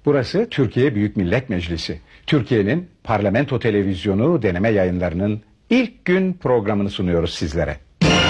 Burası Türkiye Büyük Millet Meclisi. Türkiye'nin parlamento televizyonu deneme yayınlarının ilk gün programını sunuyoruz sizlere.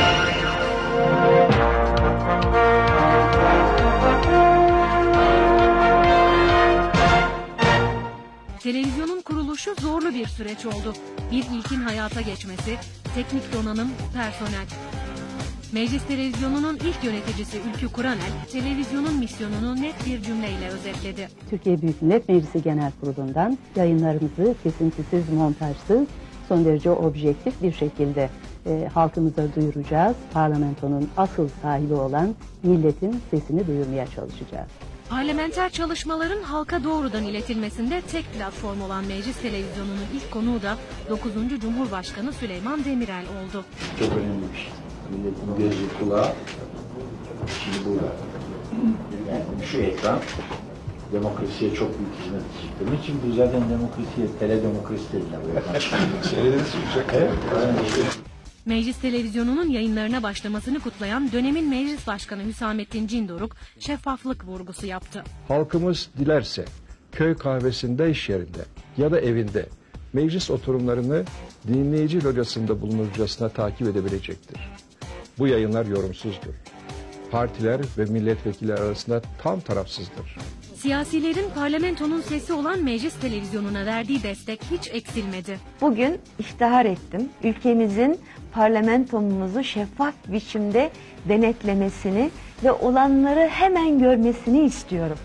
Televizyonun kuruluşu zorlu bir süreç oldu. Bir ilkin hayata geçmesi, teknik donanım, personel. Meclis Televizyonu'nun ilk yöneticisi Ülkü Kuranel, televizyonun misyonunu net bir cümleyle özetledi. Türkiye Büyük Millet Meclisi Genel Kurulu'ndan yayınlarımızı kesintisiz, montajsız, son derece objektif bir şekilde halkımıza duyuracağız. Parlamentonun asıl sahibi olan milletin sesini duyurmaya çalışacağız. Parlamenter çalışmaların halka doğrudan iletilmesinde tek platform olan Meclis Televizyonu'nun ilk konuğu da 9. Cumhurbaşkanı Süleyman Demirel oldu. Çok önemli bir şey. Milletin gözü kulağı şimdi burada. Yani şu ekran demokrasiye çok büyük hizmet edecek. Onun için bu zaten demokrasiye, teledemokrasi dediler bu ekran. Seyrediniz mi? Evet. Meclis Televizyonu'nun yayınlarına başlamasını kutlayan dönemin Meclis Başkanı Hüsamettin Cindoruk şeffaflık vurgusu yaptı. Halkımız dilerse köy kahvesinde, iş yerinde ya da evinde meclis oturumlarını dinleyici locasında bulunurcasına takip edebilecektir. Bu yayınlar yorumsuzdur. Partiler ve milletvekilleri arasında tam tarafsızdır. Siyasilerin parlamentonun sesi olan Meclis Televizyonu'na verdiği destek hiç eksilmedi. Bugün iftihar ettim. Ülkemizin parlamentomuzu şeffaf biçimde denetlemesini ve olanları hemen görmesini istiyorum.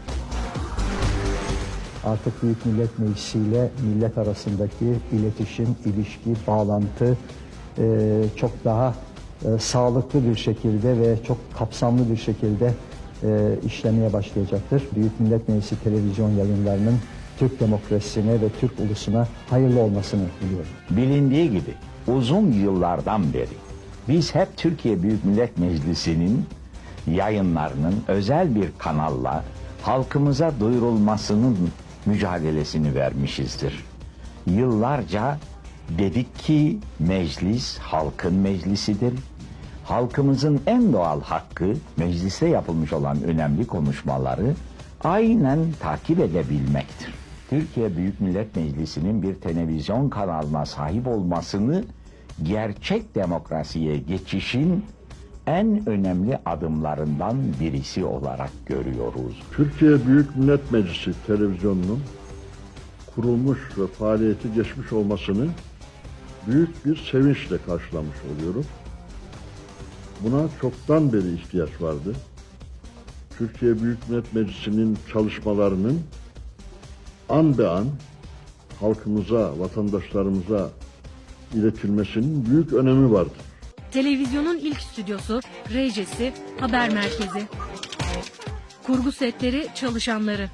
Artık Büyük Millet Meclisi ile millet arasındaki iletişim, ilişki, bağlantı çok daha sağlıklı bir şekilde ve çok kapsamlı bir şekilde işlemeye başlayacaktır. Büyük Millet Meclisi televizyon yayınlarının Türk demokrasisine ve Türk ulusuna hayırlı olmasını diliyorum. Bilindiği gibi uzun yıllardan beri biz hep Türkiye Büyük Millet Meclisi'nin yayınlarının özel bir kanalla halkımıza duyurulmasının mücadelesini vermişizdir. Yıllarca dedik ki meclis halkın meclisidir. Halkımızın en doğal hakkı mecliste yapılmış olan önemli konuşmaları aynen takip edebilmektir. Türkiye Büyük Millet Meclisi'nin bir televizyon kanalına sahip olmasını gerçek demokrasiye geçişin en önemli adımlarından birisi olarak görüyoruz. Türkiye Büyük Millet Meclisi televizyonunun kurulmuş ve faaliyeti geçmiş olmasını büyük bir sevinçle karşılamış oluyorum. Buna çoktan beri ihtiyaç vardı. Türkiye Büyük Millet Meclisi'nin çalışmalarının an be an halkımıza, vatandaşlarımıza iletilmesinin büyük önemi vardır. Televizyonun ilk stüdyosu, rejisi, haber merkezi, kurgu setleri, çalışanları.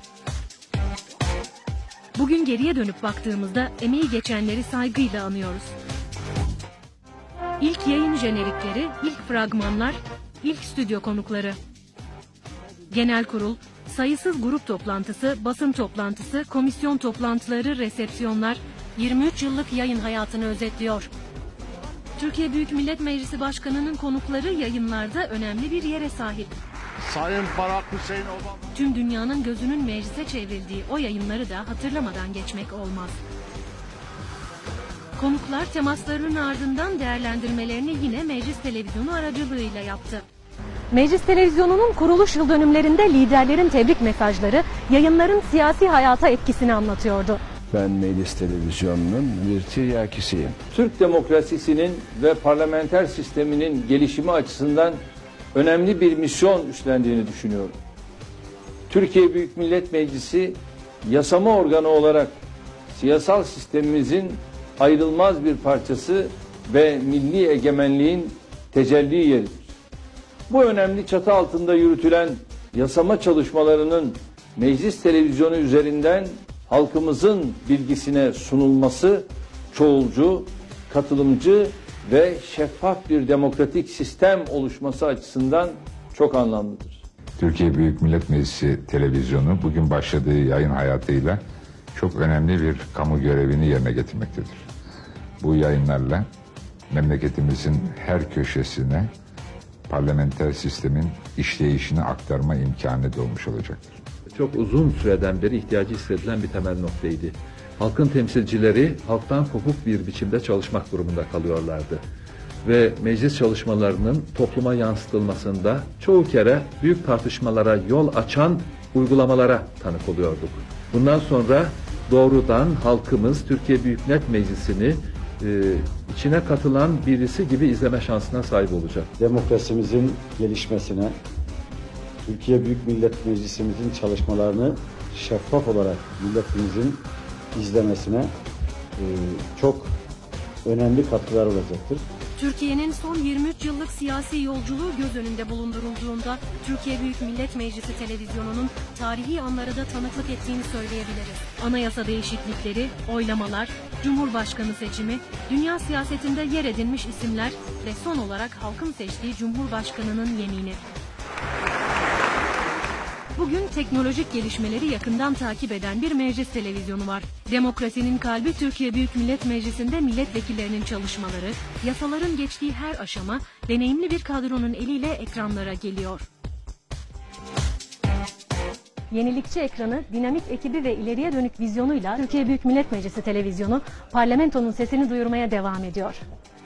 Bugün geriye dönüp baktığımızda emeği geçenleri saygıyla anıyoruz. İlk yayın jenerikleri, ilk fragmanlar, ilk stüdyo konukları. Genel kurul, sayısız grup toplantısı, basın toplantısı, komisyon toplantıları, resepsiyonlar 23 yıllık yayın hayatını özetliyor. Türkiye Büyük Millet Meclisi Başkanı'nın konukları yayınlarda önemli bir yere sahip. Sayın Barack Hüseyin Obama. Tüm dünyanın gözünün meclise çevrildiği o yayınları da hatırlamadan geçmek olmaz. Konuklar temaslarının ardından değerlendirmelerini yine Meclis Televizyonu aracılığıyla yaptı. Meclis Televizyonu'nun kuruluş yıl dönümlerinde liderlerin tebrik mesajları yayınların siyasi hayata etkisini anlatıyordu. Ben Meclis Televizyonu'nun bir tiryakisiyim. Türk demokrasisinin ve parlamenter sisteminin gelişimi açısından önemli bir misyon üstlendiğini düşünüyorum. Türkiye Büyük Millet Meclisi yasama organı olarak siyasal sistemimizin ayrılmaz bir parçası ve milli egemenliğin tecelli yeridir. Bu önemli çatı altında yürütülen yasama çalışmalarının Meclis Televizyonu üzerinden halkımızın bilgisine sunulması çoğulcu, katılımcı ve şeffaf bir demokratik sistem oluşması açısından çok anlamlıdır. Türkiye Büyük Millet Meclisi Televizyonu bugün başladığı yayın hayatıyla çok önemli bir kamu görevini yerine getirmektedir. Bu yayınlarla memleketimizin her köşesine parlamenter sistemin işleyişini aktarma imkanı doğmuş olacaktır. çok uzun süreden beri ihtiyacı hissedilen bir temel noktaydı. Halkın temsilcileri halktan kopuk bir biçimde çalışmak durumunda kalıyorlardı. Ve meclis çalışmalarının topluma yansıtılmasında çoğu kere büyük tartışmalara yol açan uygulamalara tanık oluyorduk. Bundan sonra doğrudan halkımız Türkiye Büyük Millet Meclisi'ni içine katılan birisi gibi izleme şansına sahip olacak. Demokrasimizin gelişmesine, Türkiye Büyük Millet Meclisimizin çalışmalarını şeffaf olarak milletimizin izlemesine çok önemli katkılar olacaktır. Türkiye'nin son 23 yıllık siyasi yolculuğu göz önünde bulundurulduğunda Türkiye Büyük Millet Meclisi televizyonunun tarihi anlara da tanıklık ettiğini söyleyebiliriz. Anayasa değişiklikleri, oylamalar, Cumhurbaşkanı seçimi, dünya siyasetinde yer edinmiş isimler ve son olarak halkın seçtiği Cumhurbaşkanı'nın yemini. Bugün teknolojik gelişmeleri yakından takip eden bir meclis televizyonu var. Demokrasinin kalbi Türkiye Büyük Millet Meclisi'nde milletvekillerinin çalışmaları, yasaların geçtiği her aşama deneyimli bir kadronun eliyle ekranlara geliyor. Yenilikçi ekranı, dinamik ekibi ve ileriye dönük vizyonuyla Türkiye Büyük Millet Meclisi televizyonu parlamentonun sesini duyurmaya devam ediyor.